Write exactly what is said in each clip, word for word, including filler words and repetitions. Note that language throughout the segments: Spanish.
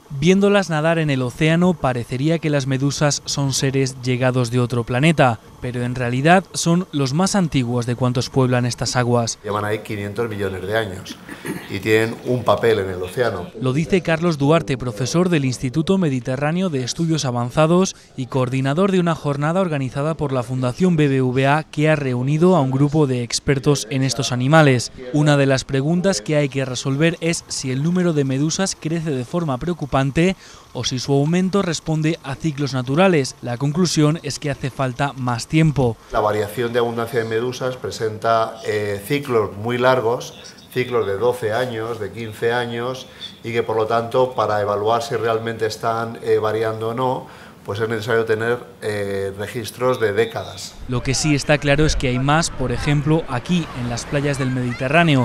Viéndolas nadar en el océano parecería que las medusas son seres llegados de otro planeta, pero en realidad son los más antiguos de cuantos pueblan estas aguas. Llevan ahí quinientos millones de años y tienen un papel en el océano. Lo dice Carlos Duarte, profesor del Instituto Mediterráneo de Estudios Avanzados y coordinador de una jornada organizada por la Fundación B B V A que ha reunido a un grupo de expertos en estos animales. Una de las preguntas que hay que resolver es si el número de medusas crece de forma preocupante o si su aumento responde a ciclos naturales. La conclusión es que hace falta más tiempo. La variación de abundancia de medusas presenta eh, ciclos muy largos, ciclos de doce años, de quince años, y que por lo tanto para evaluar si realmente están eh, variando o no, pues es necesario tener eh, registros de décadas. Lo que sí está claro es que hay más, por ejemplo, aquí en las playas del Mediterráneo.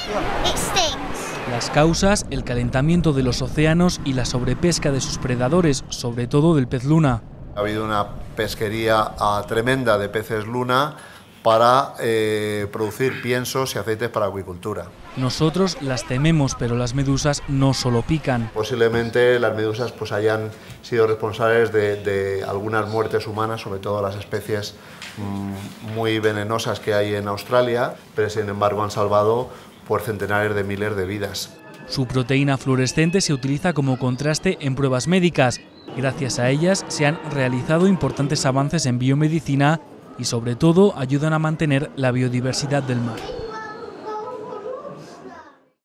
Las causas, el calentamiento de los océanos y la sobrepesca de sus predadores, sobre todo del pez luna. Ha habido una pesquería uh, tremenda de peces luna para eh, producir piensos y aceites para acuicultura. Nosotros las tememos, pero las medusas no solo pican. Posiblemente las medusas pues, hayan sido responsables de, de algunas muertes humanas, sobre todo las especies mmm, muy venenosas que hay en Australia, pero sin embargo han salvado por centenares de miles de vidas. Su proteína fluorescente se utiliza como contraste en pruebas médicas. Gracias a ellas se han realizado importantes avances en biomedicina y sobre todo ayudan a mantener la biodiversidad del mar.